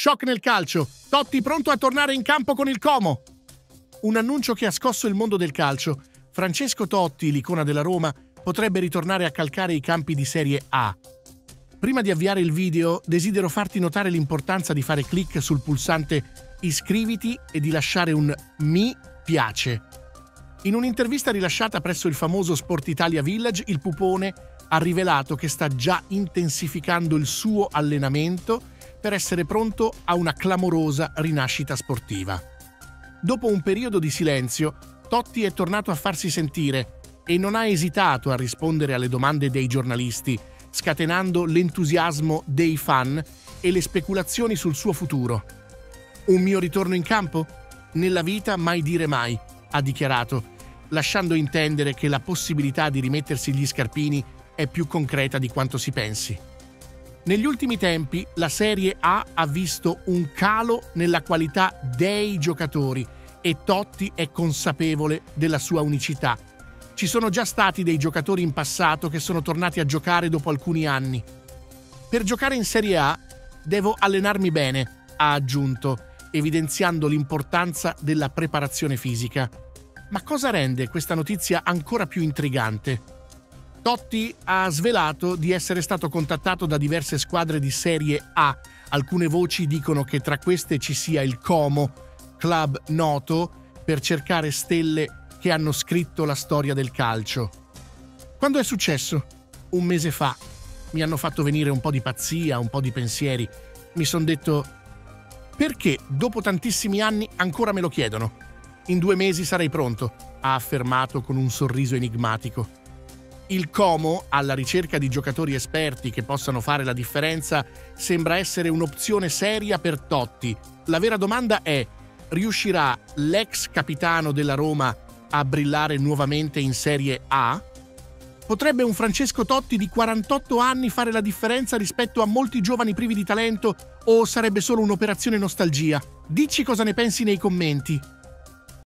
Shock nel calcio. Totti pronto a tornare in campo con il Como. Un annuncio che ha scosso il mondo del calcio. Francesco Totti, l'icona della Roma, potrebbe ritornare a calcare i campi di Serie A. Prima di avviare il video, desidero farti notare l'importanza di fare clic sul pulsante iscriviti e di lasciare un mi piace. In un'intervista rilasciata presso il famoso Sport Italia Village, il Pupone ha rivelato che sta già intensificando il suo allenamento per essere pronto a una clamorosa rinascita sportiva. Dopo un periodo di silenzio, Totti è tornato a farsi sentire e non ha esitato a rispondere alle domande dei giornalisti, scatenando l'entusiasmo dei fan e le speculazioni sul suo futuro. Un mio ritorno in campo? Nella vita mai dire mai, ha dichiarato, lasciando intendere che la possibilità di rimettersi gli scarpini è più concreta di quanto si pensi. Negli ultimi tempi la Serie A ha visto un calo nella qualità dei giocatori e Totti è consapevole della sua unicità. Ci sono già stati dei giocatori in passato che sono tornati a giocare dopo alcuni anni. Per giocare in Serie A devo allenarmi bene, ha aggiunto, evidenziando l'importanza della preparazione fisica. Ma cosa rende questa notizia ancora più intrigante? Totti ha svelato di essere stato contattato da diverse squadre di Serie A. Alcune voci dicono che tra queste ci sia il Como, club noto per cercare stelle che hanno scritto la storia del calcio. Quando è successo? Un mese fa. Mi hanno fatto venire un po' di pazzia, un po' di pensieri. Mi son detto: perché dopo tantissimi anni ancora me lo chiedono? In 2 mesi sarei pronto, ha affermato con un sorriso enigmatico. Il Como, alla ricerca di giocatori esperti che possano fare la differenza, sembra essere un'opzione seria per Totti. La vera domanda è: riuscirà l'ex capitano della Roma a brillare nuovamente in Serie A? Potrebbe un Francesco Totti di 48 anni fare la differenza rispetto a molti giovani privi di talento o sarebbe solo un'operazione nostalgia? Dici cosa ne pensi nei commenti.